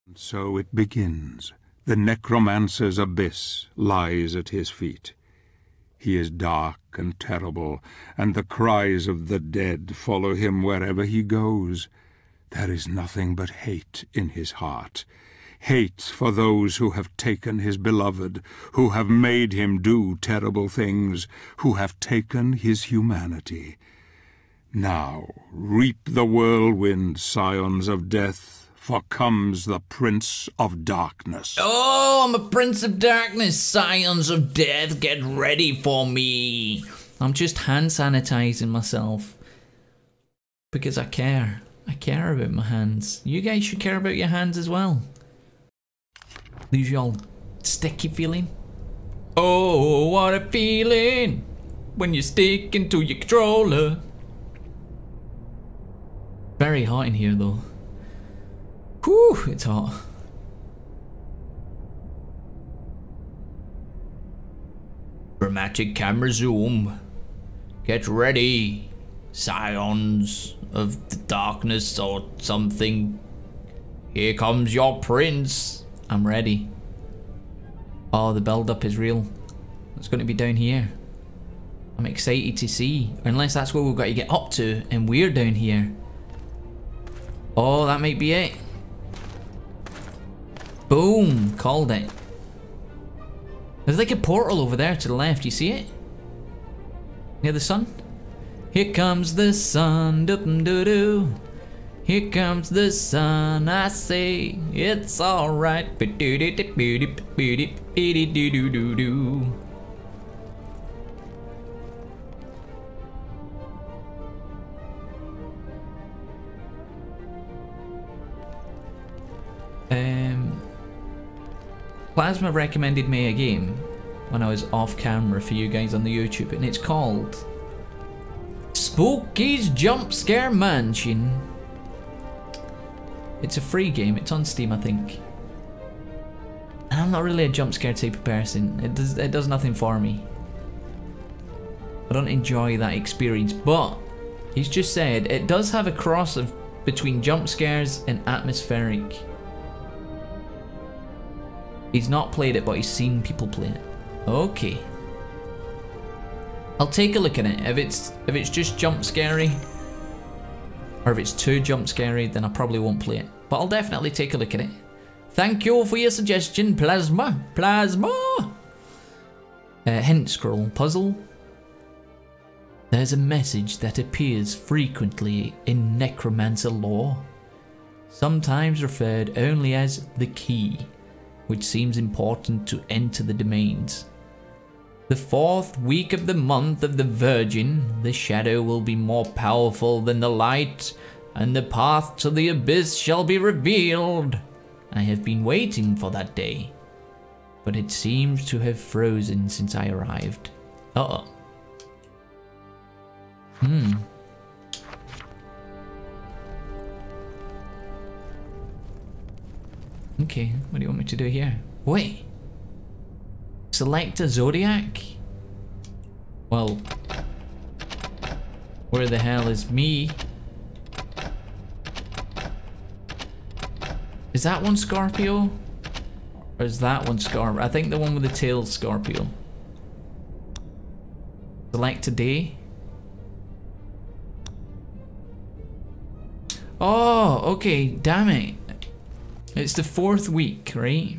So it begins. The necromancer's abyss lies at his feet. He is dark and terrible, and the cries of the dead follow him wherever he goes. There is nothing but hate in his heart. Hate for those who have taken his beloved, who have made him do terrible things, who have taken his humanity. Now reap the whirlwind, scions of death, for comes the Prince of Darkness. Oh, I'm a Prince of Darkness, scions of death, get ready for me. I'm just hand sanitizing myself. Because I care. I care about my hands. You guys should care about your hands as well. Lose your sticky feeling. Oh, what a feeling when you stick into your controller. Very hot in here though. Whew, it's hot. Dramatic camera zoom. Get ready, scions of the darkness or something. Here comes your prince. I'm ready. Oh, the build-up is real. It's going to be down here. I'm excited to see. Unless that's where we've got to get up to, and we're down here. Oh, that might be it. Boom! Called it. There's like a portal over there to the left. You see it? Near the sun? Here comes the sun. Doo-doo-doo. Here comes the sun, I say it's alright. Plasma recommended me a game when I was off camera for you guys on the YouTube, and it's called Spooky's Jump Scare Mansion. It's a free game, it's on Steam I think. And I'm not really a jump scare type of person. It does nothing for me. I don't enjoy that experience, but he's just said it does have a cross of between jump scares and atmospheric. He's not played it, but he's seen people play it. Okay. I'll take a look at it. If it's just jump scary, or if it's too jump scary, then I probably won't play it. But I'll definitely take a look at it. Thank you for your suggestion, Plasma. Plasma! Hint scroll puzzle. There's a message that appears frequently in necromancer lore, sometimes referred only as the key, which seems important to enter the domains. The 4th week of the month of the Virgin, the shadow will be more powerful than the light, and the path to the abyss shall be revealed. I have been waiting for that day, but it seems to have frozen since I arrived. Uh-oh. Okay, what do you want me to do here? Wait. Select a zodiac? Well, where the hell is me? Is that one Scorpio? Or is that one Scorpio? I think the one with the tail is Scorpio. Select a day. Oh, okay, damn it. It's the 4th week, right?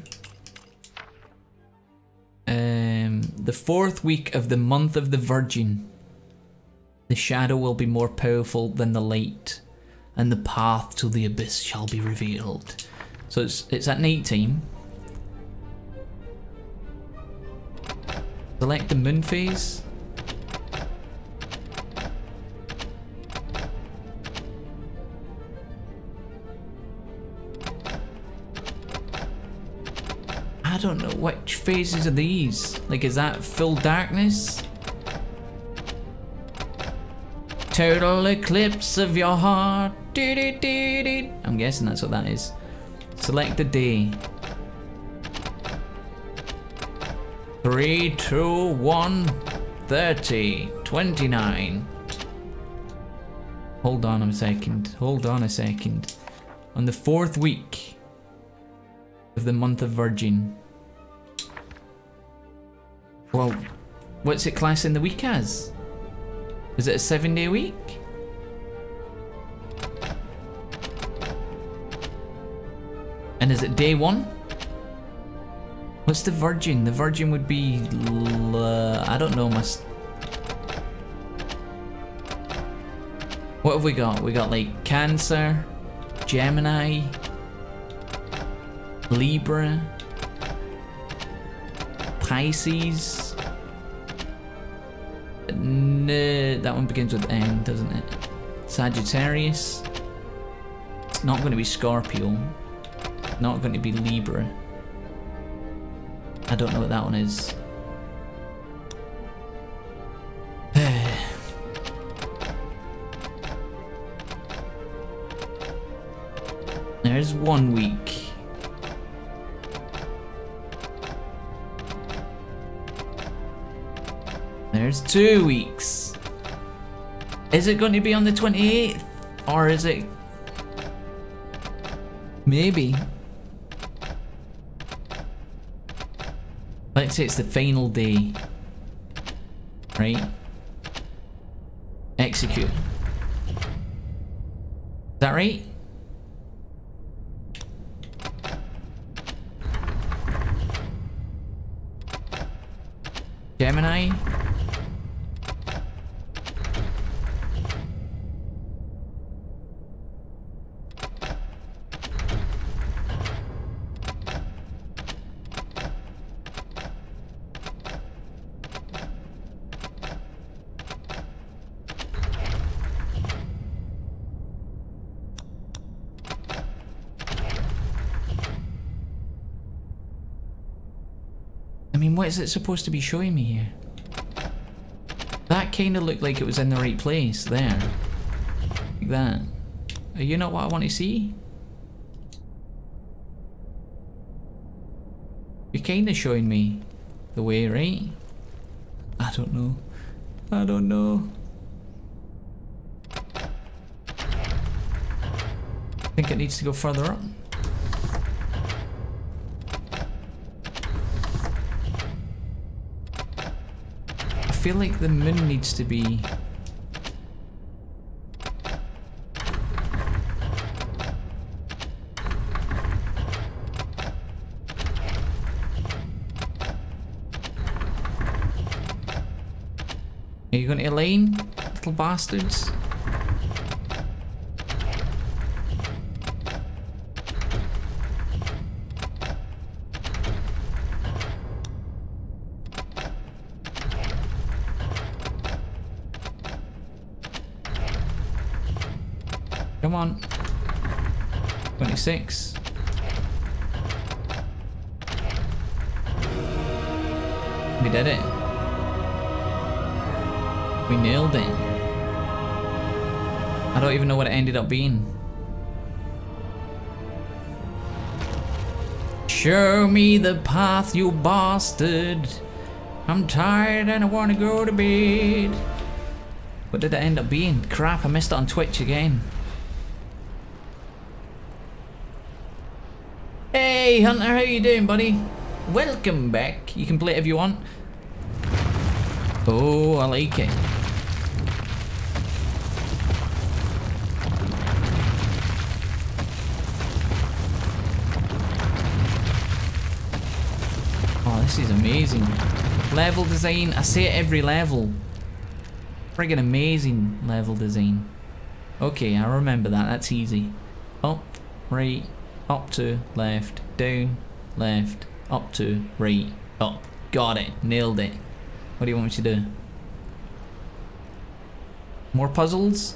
The 4th week of the month of the Virgin. The shadow will be more powerful than the light, and the path to the abyss shall be revealed. So it's at night time. Select the moon phase. I don't know which phases are these. Like, is that full darkness? Total eclipse of your heart. I'm guessing that's what that is. Select the day. 3, 2, 1, 30, 29. Hold on a second. Hold on a second. On the 4th week. of the month of Virgin. Well, what's it classing the week as? Is it a 7-day week? And is it day 1? What's the Virgin? The Virgin would be... I don't know, What have we got? We got like Cancer, Gemini, Libra, Pisces. No, that one begins with N, doesn't it? Sagittarius. It's not going to be Scorpio. Not going to be Libra. I don't know what that one is. There's 1 week. There's 2 weeks. Is it going to be on the 28th? Or is it... Maybe. Let's say it's the final day. Right? Execute. Is that right? Gemini. I mean, what is it supposed to be showing me here? That kind of looked like it was in the right place, there. Like that. Are you not what I want to see? You're kind of showing me the way, right? I don't know. I don't know. I think it needs to go further up. I feel like the moon needs to be... Are you going to align, little bastards? Come on. 26. We did it. We nailed it. I don't even know what it ended up being. Show me the path, you bastard. I'm tired and I want to go to bed. What did it end up being? Crap, I missed it on Twitch again. Hey Hunter, how you doing, buddy? Welcome back. You can play it if you want. Oh, I like it. Oh, this is amazing. Level design, I say it every level. Friggin' amazing level design. Okay, I remember that, that's easy. Up, right, up to, left, down, left, up to, right, up. Got it, nailed it. What do you want me to do? More puzzles?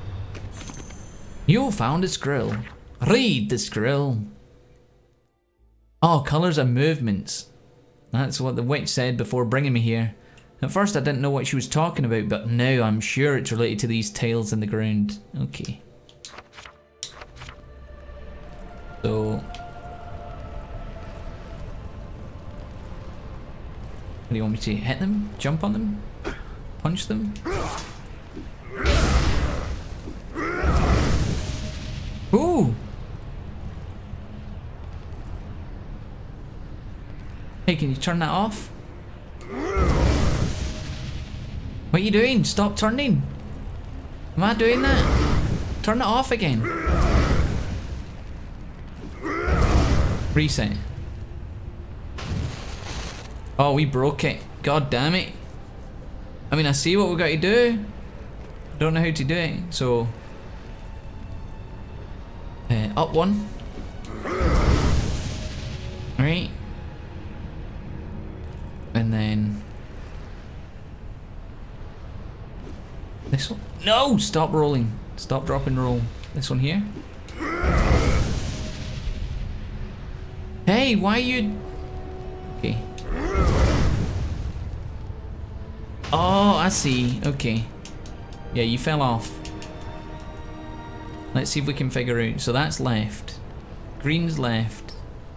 You found a scroll. Read the scroll. Oh, colours and movements. That's what the witch said before bringing me here. At first I didn't know what she was talking about, but now I'm sure it's related to these tiles in the ground. Okay. So... what do you want me to hit them? Jump on them? Punch them? Ooh! Hey, can you turn that off? What are you doing? Stop turning. Am I doing that? Turn it off again. Reset. Oh, we broke it. God damn it. I mean, I see what we've got to do. I don't know how to do it, so... up one. Right. And then... this one. No! Stop rolling. Stop, drop, and roll. This one here. Hey, why you... okay. Oh, I see. Okay. Yeah, you fell off. Let's see if we can figure out. So that's left. Green's left.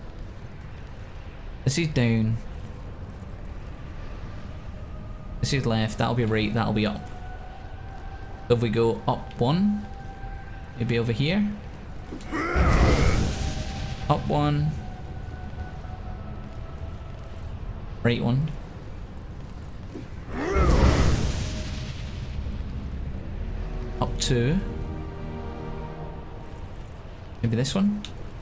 This is down. This is left. That'll be right. That'll be up. So if we go up one, maybe over here. Up one. Right one. Up two. Maybe this one.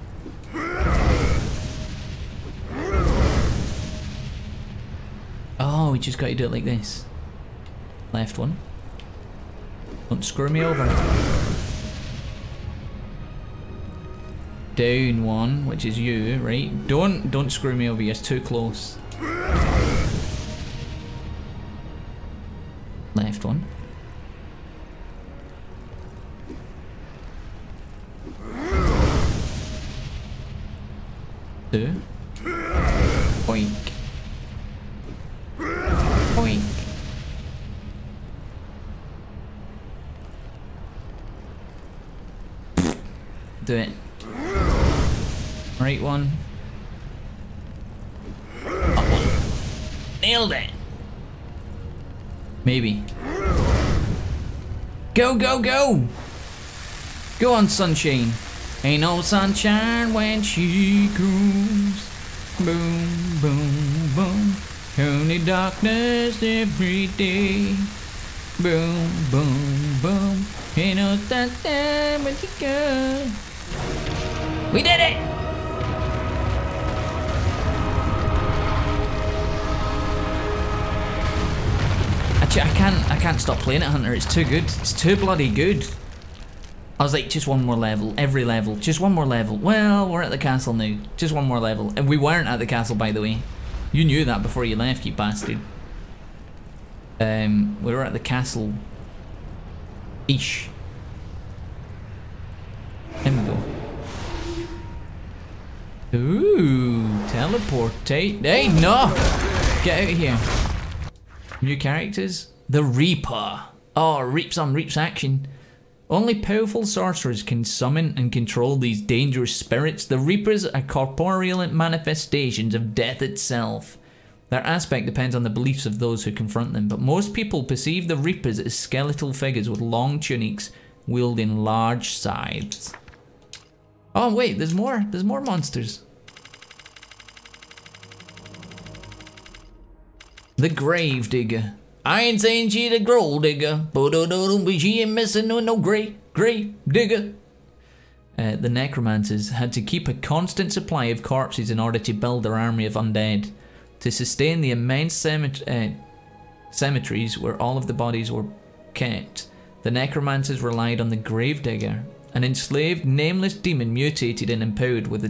Oh, we just got to do it like this. Left one. Don't screw me over. Down one, which is you, right? Don't screw me over, you're too close. Left one. Two. Boink. Boink. Do it. Right one. Up one. Nailed it. Maybe. Go, go, go! Go on, sunshine. Ain't no sunshine when she comes. Boom, boom, boom. Only darkness every day. Boom, boom, boom. Ain't no sunshine when she comes. We did it! I can't stop playing it, Hunter. It's too good. It's too bloody good. I was like, just one more level. Every level. Just one more level. Well, we're at the castle now. Just one more level. And we weren't at the castle, by the way. You knew that before you left, you bastard. We were at the castle. Ish. Here we go. Ooh, teleportate. Hey, no! Get out of here. New characters. The Reaper. Oh, Reaps on Reaps action. Only powerful sorcerers can summon and control these dangerous spirits. The Reapers are corporeal manifestations of death itself. Their aspect depends on the beliefs of those who confront them, but most people perceive the Reapers as skeletal figures with long tunics wielding large scythes. Oh wait, there's more monsters. The Gravedigger. I ain't saying she the grave digger, but she ain't missing no grave digger. The necromancers had to keep a constant supply of corpses in order to build their army of undead. To sustain the immense cemeteries where all of the bodies were kept, the necromancers relied on the Gravedigger, an enslaved, nameless demon mutated and empowered with the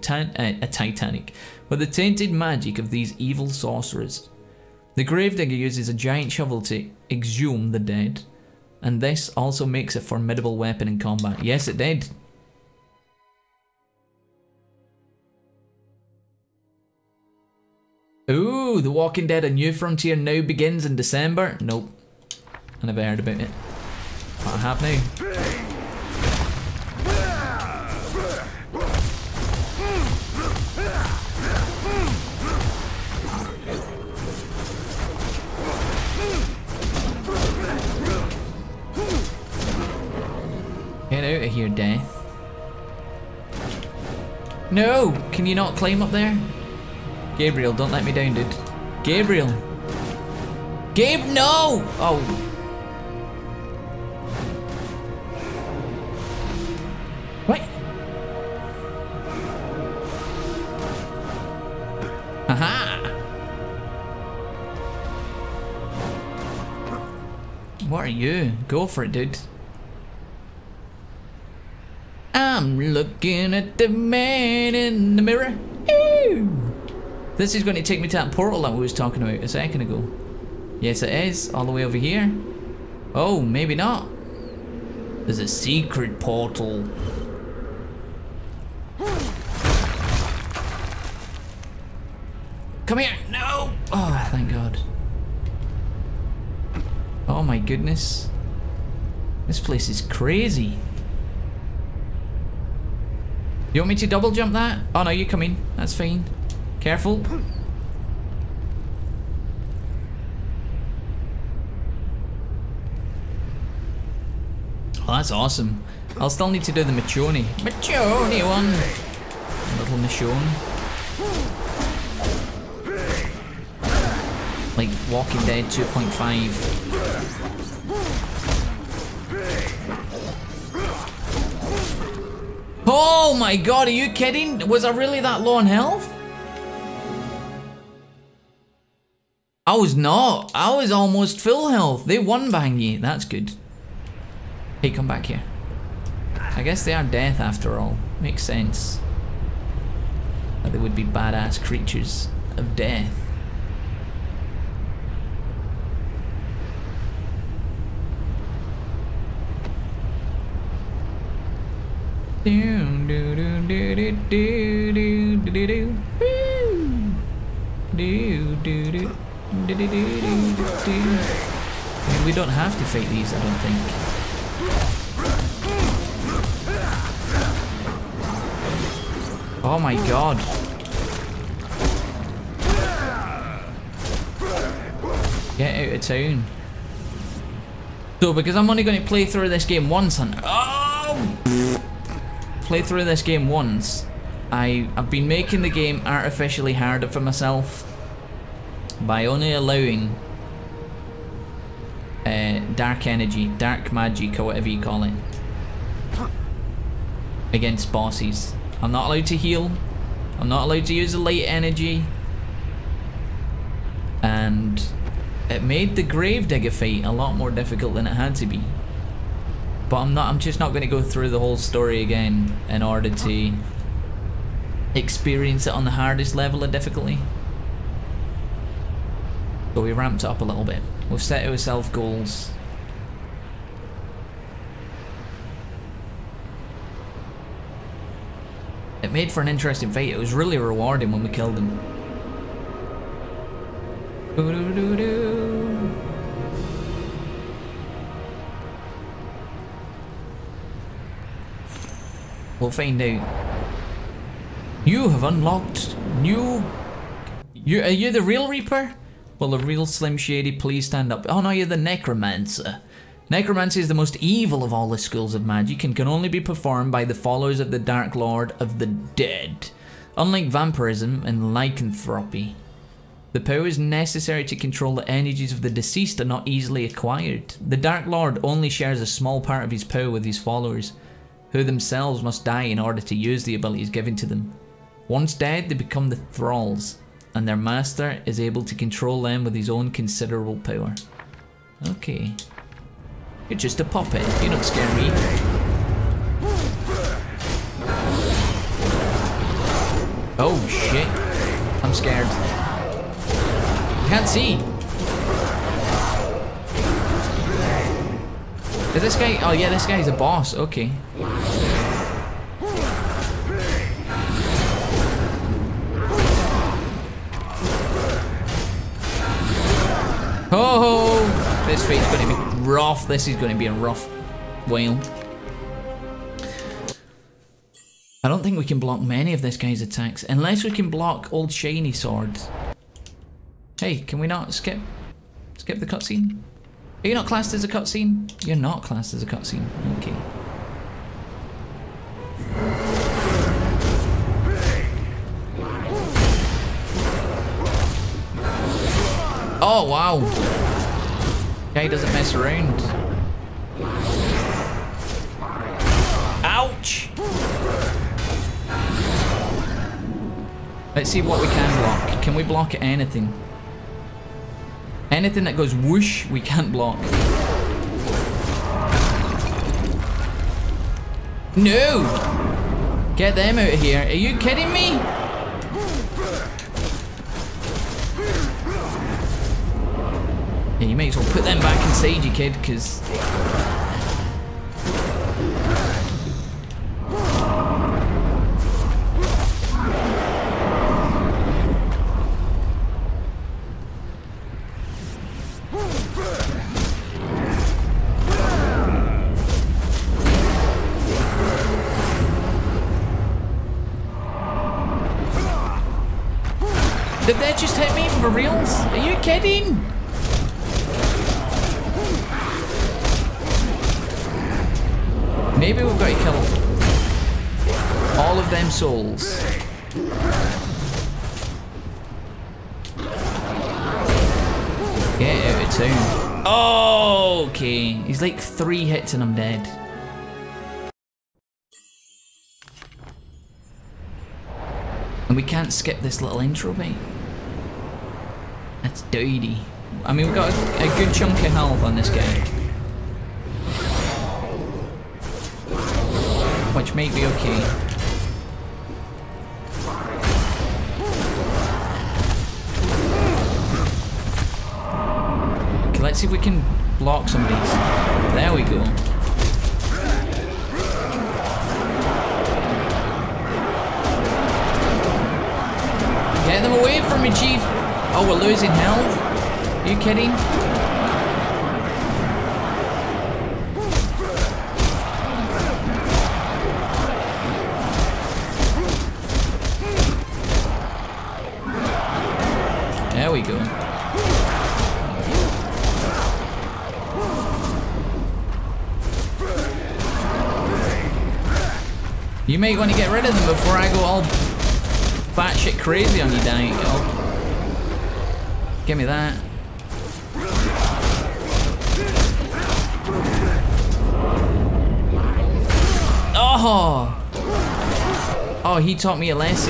tainted magic of these evil sorcerers. The Gravedigger uses a giant shovel to exhume the dead, and this also makes a formidable weapon in combat. Yes, it did. Ooh, The Walking Dead: A New Frontier now begins in December. Nope. I never heard about it. But I have now. Get out of here, Death. No! Can you not climb up there? Gabriel, don't let me down, dude. Gabriel. Gabe, no! Oh. What? Haha! What are you? Go for it, dude. I'm looking at the man in the mirror. Ew. This is going to take me to that portal that we was talking about a second ago. Yes, it is. All the way over here. Oh, maybe not. There's a secret portal. Come here. No. Oh, thank God. Oh my goodness. This place is crazy. You want me to double jump that? Oh no, you come in. That's fine. Careful. Oh, that's awesome. I'll still need to do the Machoni. Machoni one. Little Machoni. Like Walking Dead 2.5. Oh my God, are you kidding? Was I really that low on health? I was not. I was almost full health. They one bang you. That's good. Hey, come back here. I guess they are death after all. Makes sense. That they would be badass creatures of death. I mean, we don't have to fight these, I don't think. Oh my God. Get out of town. So, because I'm only going to play through this game once, and play through this game once, I've been making the game artificially harder for myself by only allowing dark energy, dark magic, or whatever you call it, against bosses. I'm not allowed to heal. I'm not allowed to use the light energy. And it made the Gravedigger fight a lot more difficult than it had to be. But I'm just not going to go through the whole story again in order to experience it on the hardest level of difficulty. So we ramped it up a little bit. We've set ourselves goals. It made for an interesting fight. It was really rewarding when we killed him. We'll find out. You have unlocked new... Are you the real Reaper? Well, the real Slim Shady, please stand up. Oh no, you're the Necromancer. Necromancy is the most evil of all the schools of magic and can only be performed by the followers of the Dark Lord of the Dead. Unlike vampirism and lycanthropy, the powers necessary to control the energies of the deceased are not easily acquired. The Dark Lord only shares a small part of his power with his followers, who themselves must die in order to use the abilities given to them. Once dead, they become the thralls, and their master is able to control them with his own considerable power. Okay. You're just a puppet. You don't scare me. Oh shit. I'm scared. I can't see. Is this guy? Oh yeah, this guy's a boss. Okay. Oh, this fight's going to be rough. This is going to be a rough while. I don't think we can block many of this guy's attacks unless we can block old shiny swords. Hey, can we not skip the cutscene? Are you not classed as a cutscene? You're not classed as a cutscene. Okay. Oh, wow. Guy doesn't mess around. Ouch! Let's see what we can block. Can we block anything? Anything that goes whoosh, we can't block. No! Get them out of here. Are you kidding me? Yeah, you might as well put them back inside you, kid, because... Did that just hit me for reals? Are you kidding? Maybe we've got to kill all of them souls. Get out of town. Oh, okay. He's like 3 hits and I'm dead. And we can't skip this little intro bit. That's dirty. I mean, we've got a good chunk of health on this guy. Which might be okay. Okay, let's see if we can block some of these. There we go. Get them away from me, Chief! Oh, we're losing health? Are you kidding? There we go. You might want to get rid of them before I go all batshit crazy on you, Danny. Oh. Give me that. Oh! Oh, he taught me a lesson.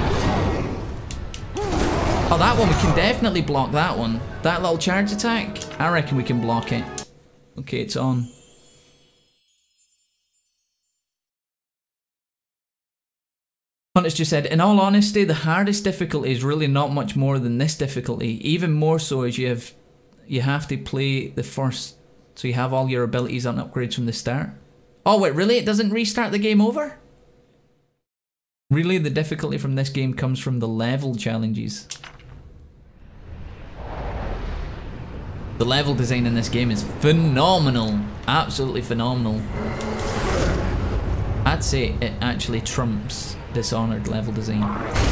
Oh, that one, we can definitely block that one. That little charge attack, I reckon we can block it. Okay, it's on. Hunter's just said, in all honesty, the hardest difficulty is really not much more than this difficulty. Even more so as you have to play the first, so you have all your abilities and upgrades from the start. Oh wait, really? It doesn't restart the game over? Really, the difficulty from this game comes from the level challenges. The level design in this game is phenomenal. Absolutely phenomenal. I'd say it actually trumps Dishonored level design.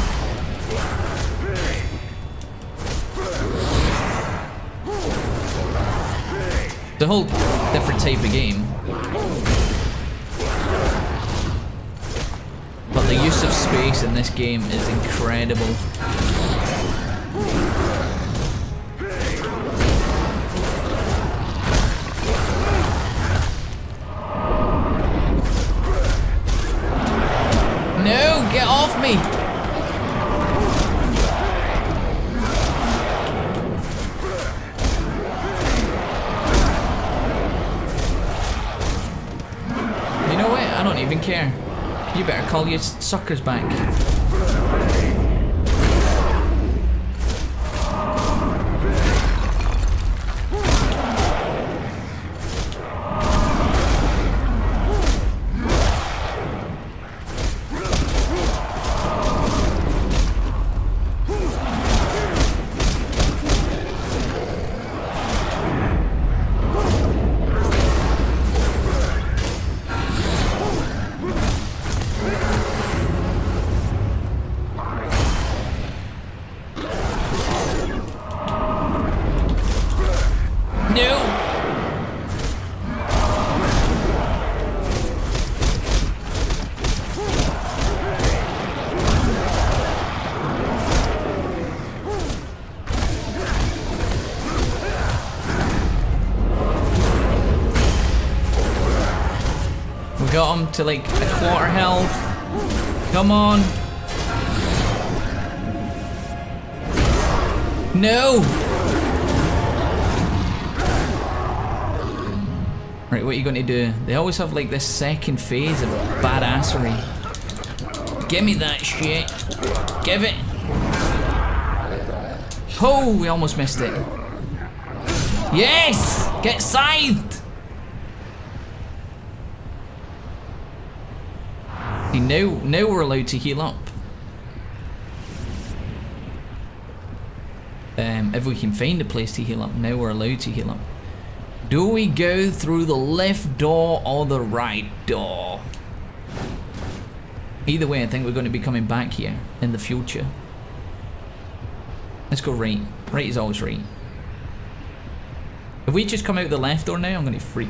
It's a whole different type of game. But the use of space in this game is incredible. No, get off me! You know what? I don't even care. You better call your suckers back. got him to like a quarter health. Come on. No! Right, what are you going to do? They always have like this second phase of badassery. Give me that shit. Give it. Oh, we almost missed it. Yes! Get scythed! See, now we're allowed to heal up. If we can find a place to heal up, now we're allowed to heal up. Do we go through the left door or the right door? Either way, I think we're going to be coming back here in the future. Let's go right. Right is always right. If we just come out the left door now, I'm going to freak.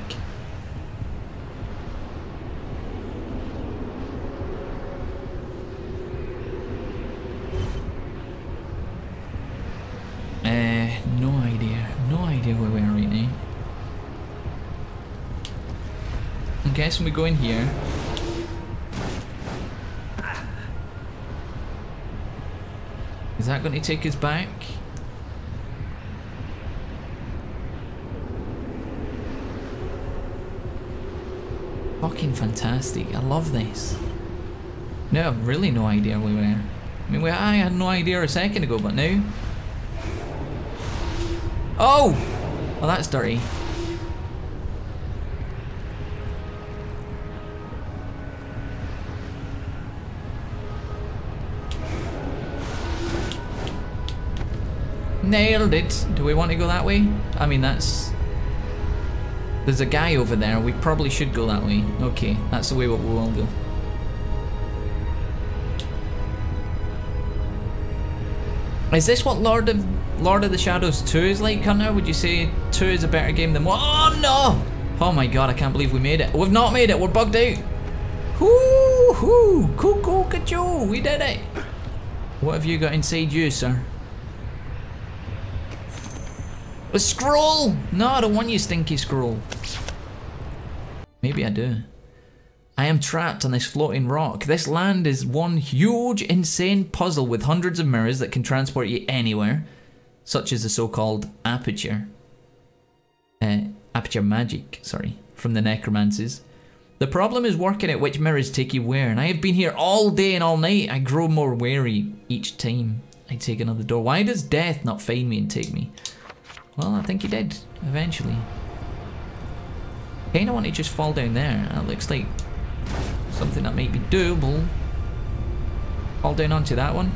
No idea where we are right now. I'm guessing we go in here. Is that going to take us back? Fucking fantastic. I love this. No, I've really no idea where we are. I mean, I had no idea a second ago, but now... Oh! Well, that's dirty. Nailed it. Do we want to go that way? I mean, that's... There's a guy over there. We probably should go that way. Okay, that's the way we will go. Is this what Lord of the Shadows 2 is like, Hunter? Would you say 2 is a better game than 1? Oh no! Oh my god, I can't believe we made it. We've not made it, we're bugged out. Hoo hoo! Cuckoo cachoo! We did it! What have you got inside you, sir? A scroll! No, I don't want you, stinky scroll. Maybe I do. I am trapped on this floating rock. This land is one huge, insane puzzle with hundreds of mirrors that can transport you anywhere, such as the so-called aperture. Aperture magic, sorry, from the necromancies. The problem is working out which mirrors take you where, and I have been here all day and all night. I grow more wary each time I take another door. Why does death not find me and take me? Well, I think he did, eventually. Kinda want to just fall down there. That looks like something that might be doable. Fall down onto that one.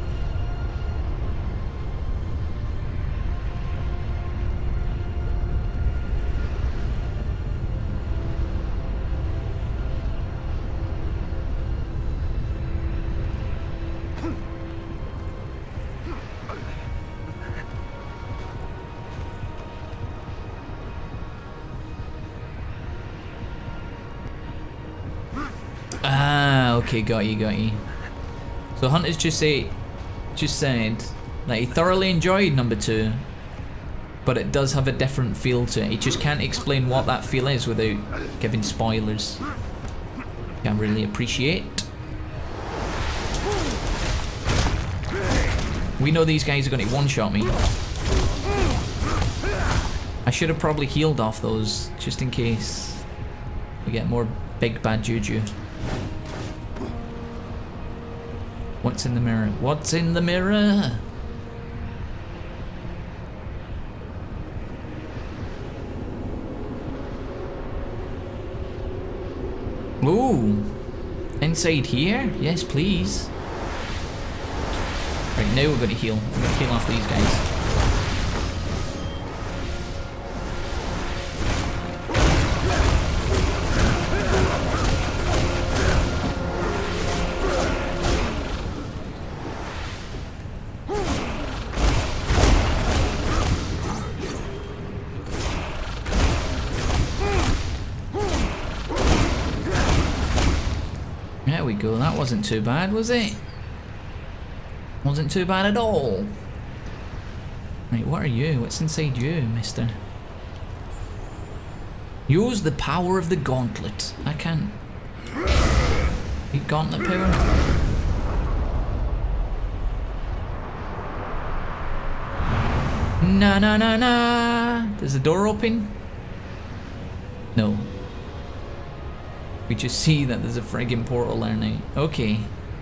Okay, got you. So Hunter's just said that he thoroughly enjoyed number 2, but it does have a different feel to it. He just can't explain what that feel is without giving spoilers. I really appreciate. We know these guys are going to one-shot me. I should have probably healed off those just in case we get more big bad juju. What's in the mirror? What's in the mirror? Ooh. Inside here? Yes, please. Right, now we're going to heal. We're going to heal off these guys. There we go, that wasn't too bad, was it? Wasn't too bad at all. Right, what are you? What's inside you, mister? Use the power of the gauntlet. I can't. Gauntlet power. Na na na na. Does the door open? No. We just see that there's a friggin' portal there now. Okay.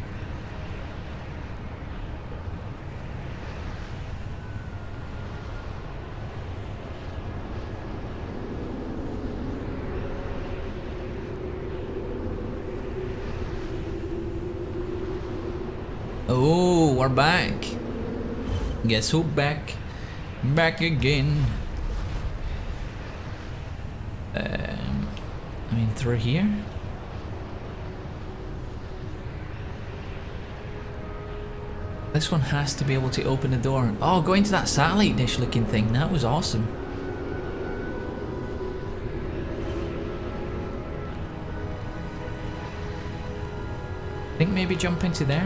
Oh, we're back. Guess who back? Back again. I mean, through here? This one has to be able to open the door. Oh, going to that satellite dish looking thing. That was awesome. I think maybe jump into there.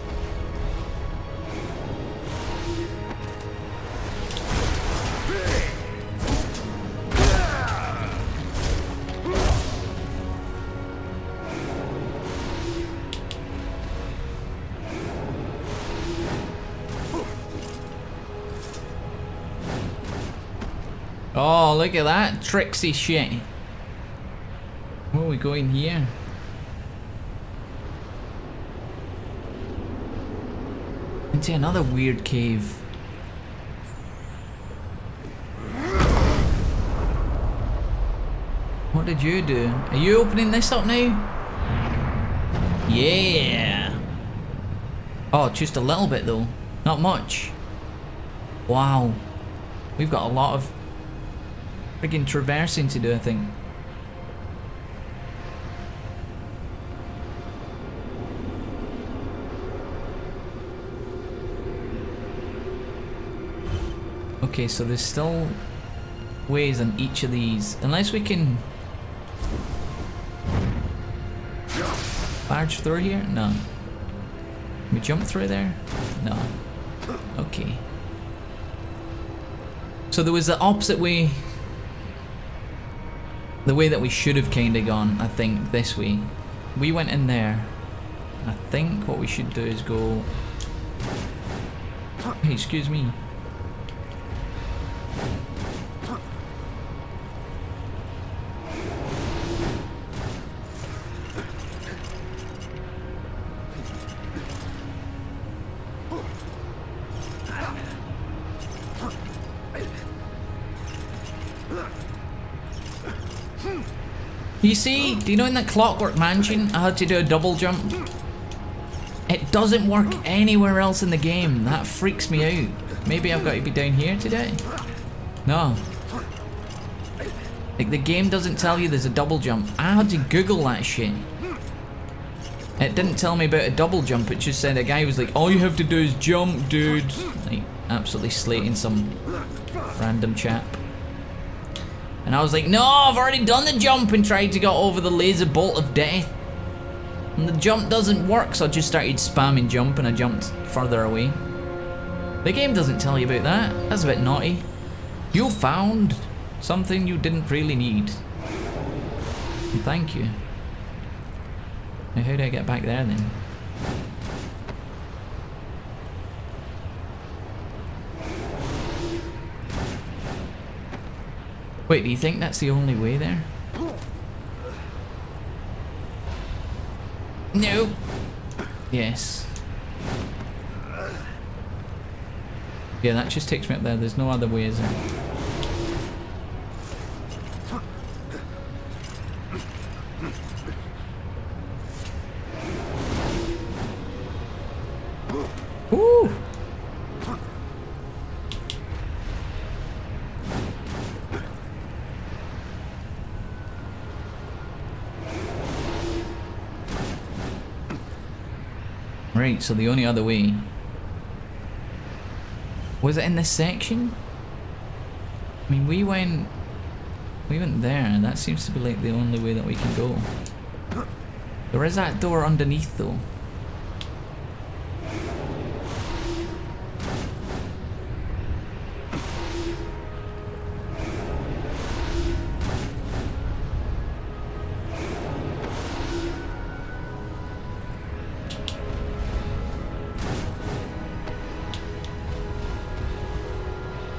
Oh, look at that tricksy shit. Where are we going here? Into another weird cave. What did you do? Are you opening this up now? Yeah. Oh, just a little bit though. Not much. Wow. We've got a lot of friggin' traversing to do, I think. Okay, so there's still ways on each of these. Unless we can barge through here? No. Can we jump through there? No. Okay. So there was the opposite way. The way that we should have kinda gone, I think, this way. We went in there. I think what we should do is go... Hey, excuse me. You see, do you know in the Clockwork Mansion I had to do a double jump? It doesn't work anywhere else in the game. That freaks me out. Maybe I've got to be down here today? No. Like, the game doesn't tell you there's a double jump. I had to Google that shit. It didn't tell me about a double jump, it just said a guy was like, all you have to do is jump, dude. Like, absolutely slating some random chap. And I was like, no, I've already done the jump and tried to go over the laser bolt of death. And the jump doesn't work, so I just started spamming jump and I jumped further away. The game doesn't tell you about that. That's a bit naughty. You found something you didn't really need. And thank you. Now how do I get back there then? Wait, do you think that's the only way there? No. Yes. Yeah, that just takes me up there. There's no other way, is there? Woo! Right, so the only other way... Was it in this section? I mean, we went there, and that seems to be like the only way that we can go. There is that door underneath though.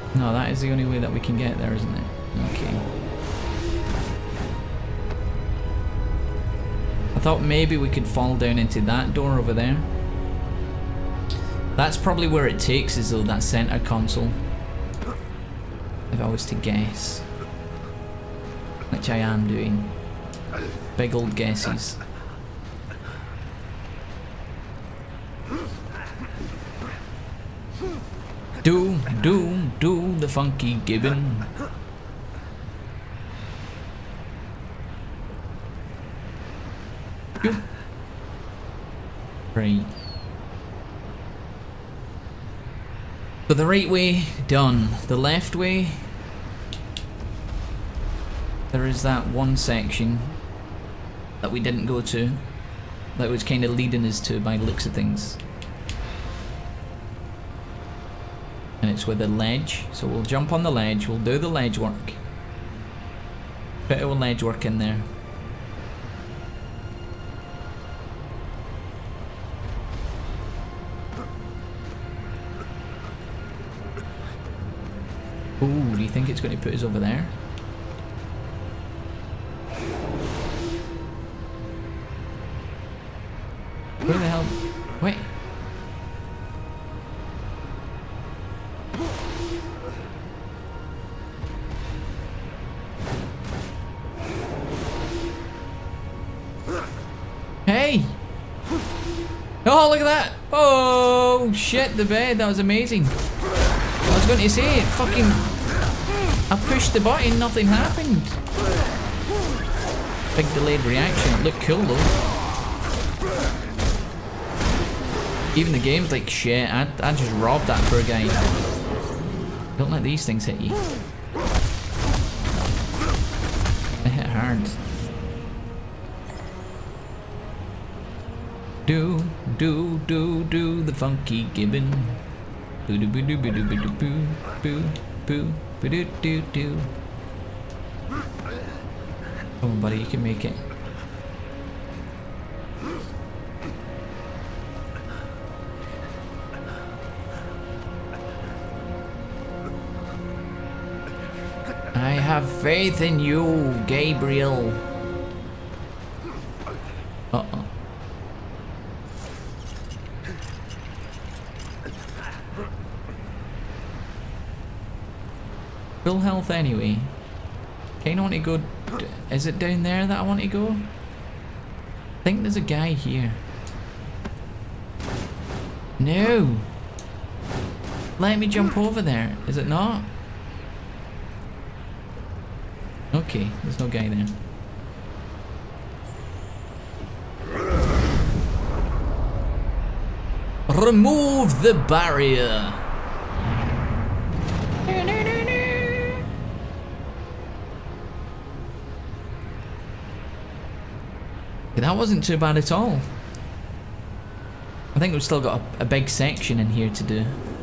No, that is the only way that we can get there, isn't it? Okay. I thought maybe we could fall down into that door over there. That's probably where it takes us though, that center console. If I was to guess. Which I am doing. Big old guesses. Do the funky gibbon. Right. So the right way, done. The left way, there is that one section that we didn't go to, that was kind of leading us to by the looks of things. And it's with a ledge, so we'll jump on the ledge, we'll do the ledge work. Bit of ledge work in there. Ooh, do you think it's going to put us over there? Where the hell? Wait. Hey! Oh, look at that! Oh, shit, the bed. That was amazing. I was going to say, fucking... I pushed the button, nothing happened. Big delayed reaction. It looked cool, though. Even the game's like shit. I just robbed that poor guy. Don't let these things hit you. They hit hard. Do the funky gibbon. Boo doo boo doo boo doo boo doo boo boo boo boo doo doo doo. Come on, buddy, you can make it. I have faith in you, Gabriel. Uh-oh. Full health anyway. Kinda want to go... Is it down there that I want to go? I think there's a guy here. No! Let me jump over there. Is it not? Okay, there's no guy there. Remove the barrier! That wasn't too bad at all. I think we've still got a big section in here to do.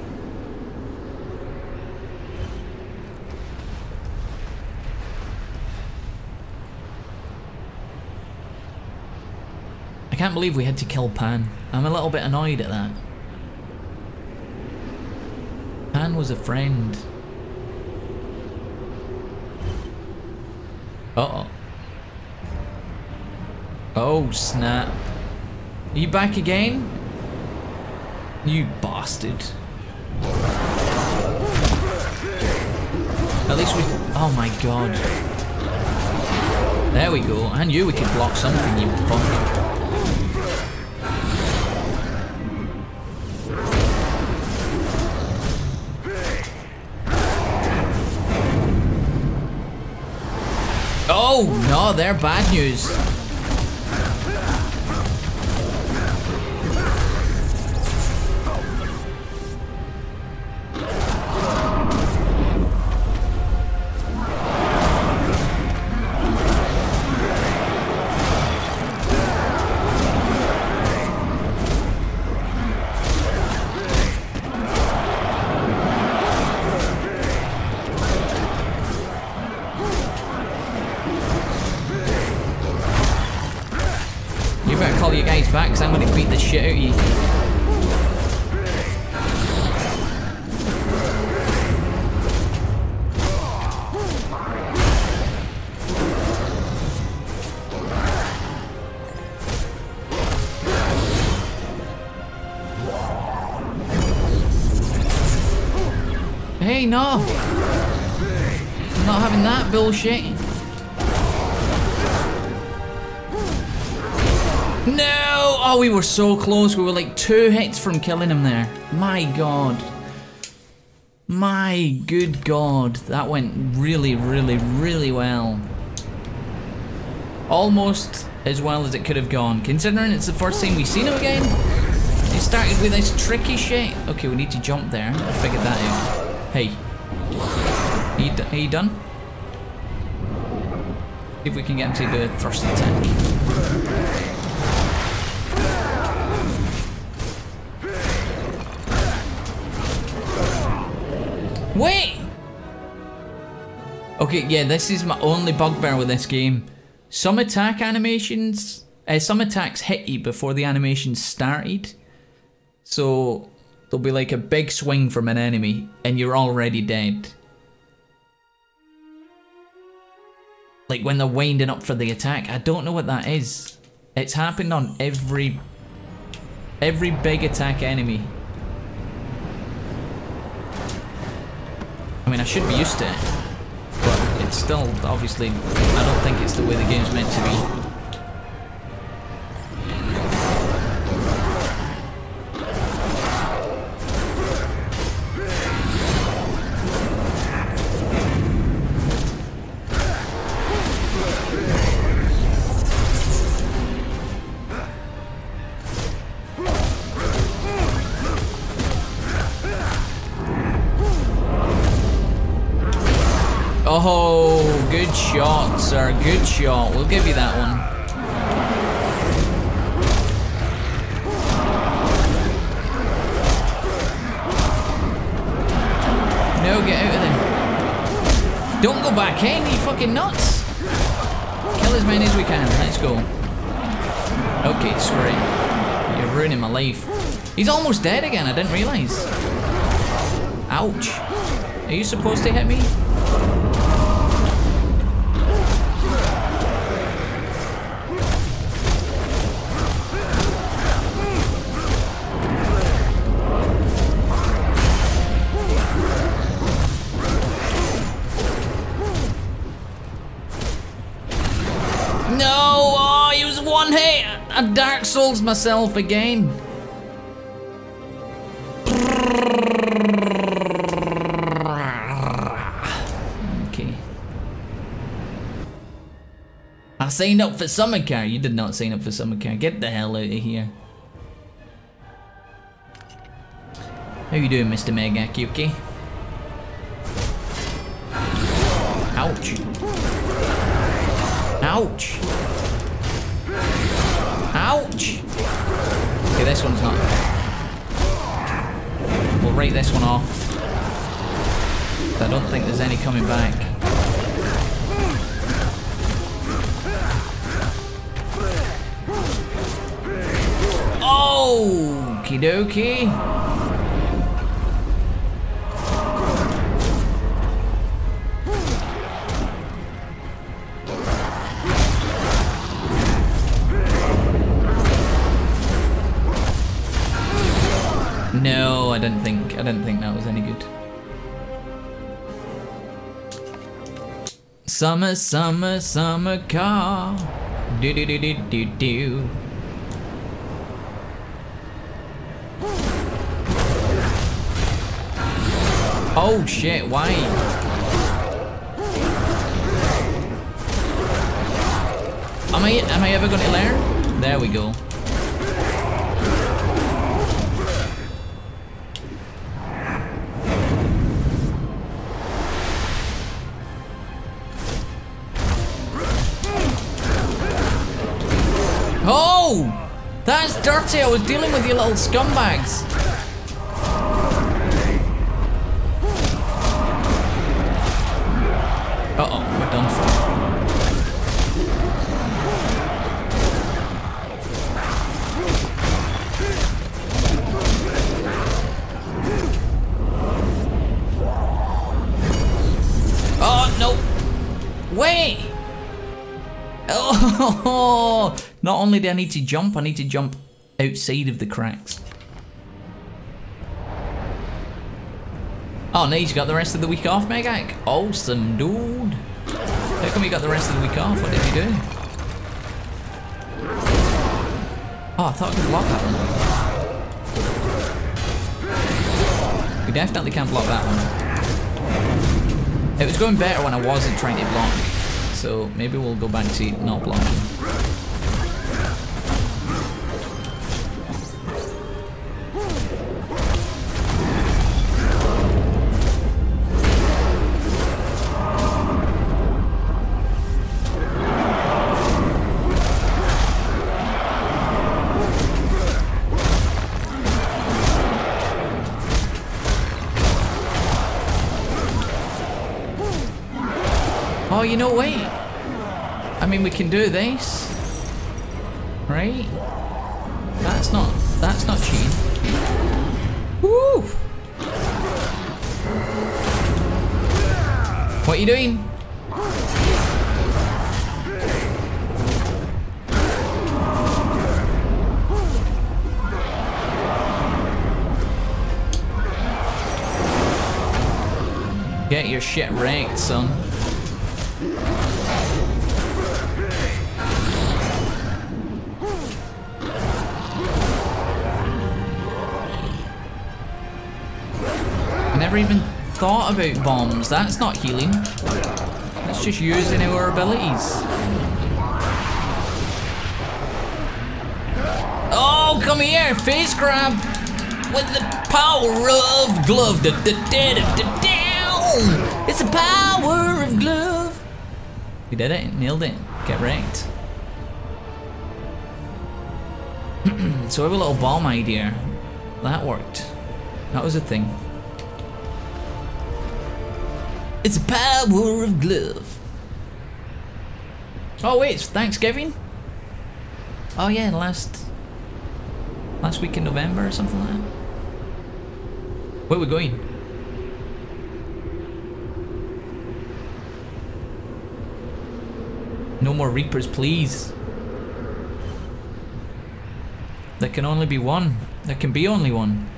I can't believe we had to kill Pan. I'm a little bit annoyed at that. Pan was a friend. Uh-oh. Oh, snap. Are you back again? You bastard. At least we... Oh my god. There we go. I knew we could block something, you fuck. Oh, no, they're bad news. Back, because I'm going to beat the shit out of you. Hey, no! I'm not having that bullshit. No! Oh, we were so close. We were like 2 hits from killing him there. My God. My good God. That went really, really, really well. Almost as well as it could have gone, considering it's the first time we've seen him again. He started with this tricky shit. Okay, we need to jump there. I figured that out. Hey. Are you done? See if we can get him to do a thrust attack. Wait! Okay, yeah, this is my only bugbear with this game. Some attack animations, some attacks hit you before the animation started. So, there'll be like a big swing from an enemy and you're already dead. Like when they're winding up for the attack. I don't know what that is. It's happened on every big attack enemy. I mean, I should be used to it, but it's still, obviously, I don't think it's the way the game's meant to be. Oh, good shot, sir. Good shot. We'll give you that one. No, get out of there. Don't go back in, you fucking nuts. Kill as many as we can. Let's go. Okay, screw it. You're ruining my life. He's almost dead again. I didn't realise. Ouch. Are you supposed to hit me? No! Oh, he was one hit! I Dark Souls myself again. Okay. I signed up for summer car. You did not sign up for summer car. Get the hell out of here. How you doing, Mr. Megak? You okay? Ouch. Ouch. Ouch. Okay, this one's not. We'll write this one off. I don't think there's any coming back. Oh, okie dokie. No, I didn't think that was any good. Summer, summer, summer car. Do do do do do do. Oh shit, why? Am I ever gonna learn? There we go. Oh! That's dirty, I was dealing with you little scumbags. Uh-oh, we're done for. Oh, no! Wait! Oh! Not only do I need to jump, I need to jump outside of the cracks. Oh, nice, you got the rest of the week off, Megak? Awesome, dude. How come you got the rest of the week off? What did you do? Oh, I thought I could block that one. We definitely can't block that one. It was going better when I wasn't trying to block. So maybe we'll go back to not blocking. Oh, you know, wait. I mean, we can do this, right? That's not cheating. Woo! What are you doing? Get your shit wrecked, son. I never even thought about bombs. That's not healing. That's just using our abilities. Oh, come here, face grab with the power of glove. It's the power of glove. We did it, nailed it. Get wrecked. So we have a little bomb idea. That worked. That was a thing. It's the power of glove. Oh wait, it's Thanksgiving? Oh yeah, last week in November or something like that. Where are we going? No more Reapers, please. There can only be one. There can be only one.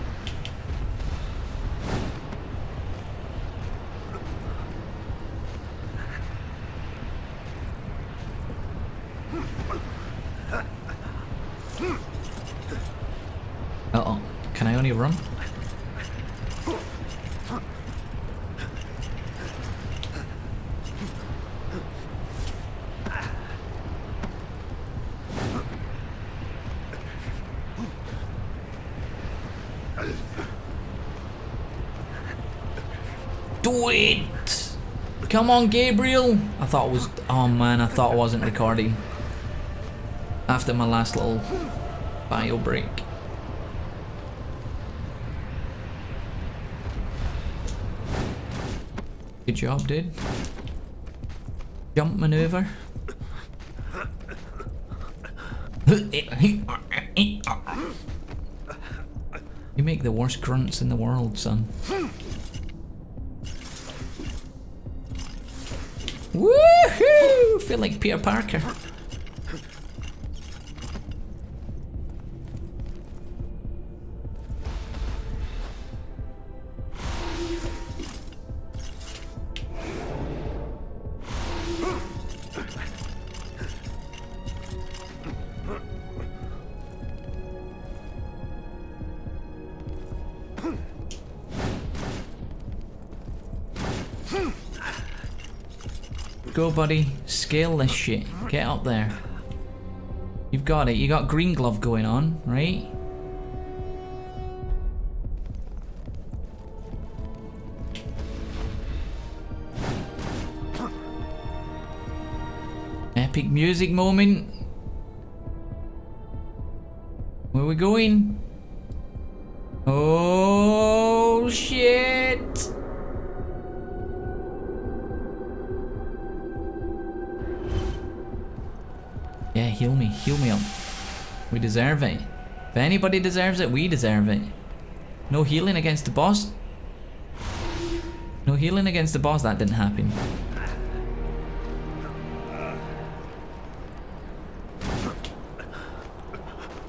Uh-oh. Can I only run? Do it! Come on, Gabriel! I thought it was... Oh man, I thought I wasn't recording. After my last little bio break. Good job, dude. Jump maneuver. You make the worst grunts in the world, son. Woohoo! Feel like Peter Parker. Go, buddy. Scale this shit. Get up there. You've got it. You got green glove going on, right? Epic music moment. Where are we going? Oh, shit. Yeah, heal me up. We deserve it. If anybody deserves it, we deserve it. No healing against the boss. No healing against the boss, that didn't happen.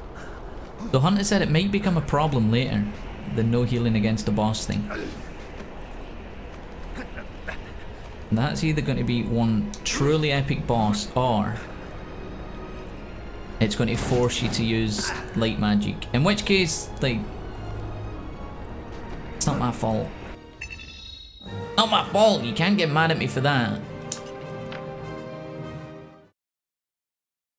The hunter said it might become a problem later, the no healing against the boss thing. That's either going to be one truly epic boss, or it's going to force you to use light magic. In which case, like, it's not my fault. Not my fault, you can't get mad at me for that.